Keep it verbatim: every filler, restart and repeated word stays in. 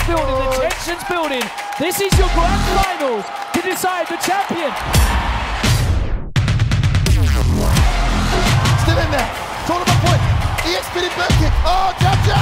building, the tension's building. This is your grand final to decide the champion. Still in there. Tournament point. E X P back kick. Oh, jab, jab.